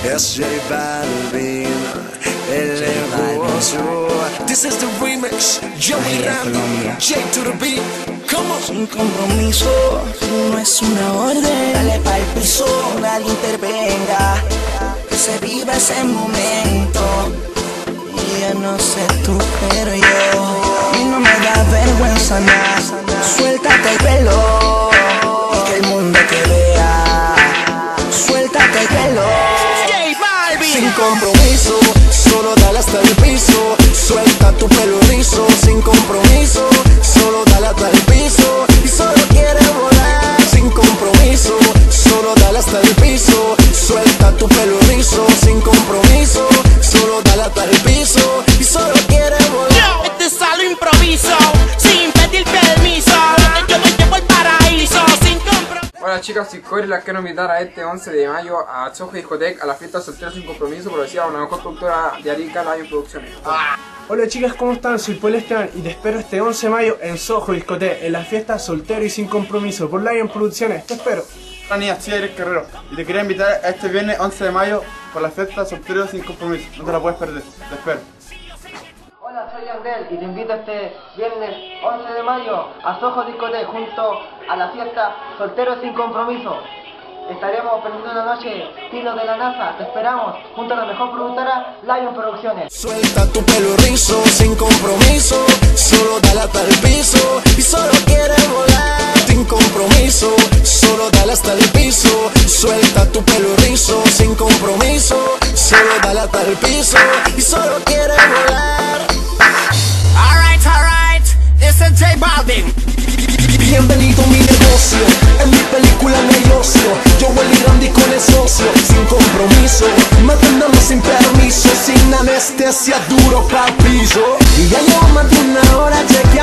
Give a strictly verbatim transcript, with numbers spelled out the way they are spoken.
es J Balvin, el negocio. This is the remix, Joey Randy, J to the beat, come on. Sin compromiso, no es una orden. Dale pa'l piso, nadie intervenga, que se viva ese momento. Y yo no sé tú, pero yo, a mí no me da vergüenza nada. Suéltate el pelo y que el mundo te vea. Suéltate el pelo, J Balvin. Sin compromiso, solo dale hasta el piso. Suelta tu pelo rizo. Sin compromiso, solo dale hasta el piso. Y solo quiere volar. Sin compromiso, solo dale hasta el piso. Suelta tu pelo rizo. Sin compromiso, solo dale hasta el piso. Y solo quiere volar. Yo, este es algo improviso, sin pedir permiso. Yo me llevo al paraíso, sin compromiso. Hola chicas y Cory, las quiero invitar a este once de mayo a Soho Discotec, a la fiesta Solteros Sin Compromiso, producida por la mejor productora de Arica, Lion Producciones. Ah. Hola chicas, ¿cómo están? Soy Paul Esteban y te espero este once de mayo en Soho Discotec, en la fiesta Soltero y Sin Compromiso por Lion Producciones. Te espero. Hola niñas, soy Eric Guerrero y te quería invitar a este viernes once de mayo por la fiesta Solteros Sin Compromiso. No te la puedes perder, te espero. Hola, soy Yandel y te invito este viernes once de mayo a Soho Discotec junto a la fiesta Solteros Sin Compromiso. Estaremos perdiendo una noche estilo de la NASA. Te esperamos junto a la mejor productora Lion Producciones. Suelta tu pelo rizo. Sin compromiso, solo dale hasta el piso. Y solo quiere volar. Sin compromiso, solo dale hasta el piso. Suelta tu pelo rizo. Sin compromiso, solo dale hasta el piso. Y solo quiere volar. Alright, alright, this is J Balvin. Bienvenido a mi negocio, en mi película no hay ocio. Yo Willy Randy con el socio, sin compromiso, matándonos sin permiso, sin anestesia, duro pa'l piso. Y ya llevo más de una hora chequeando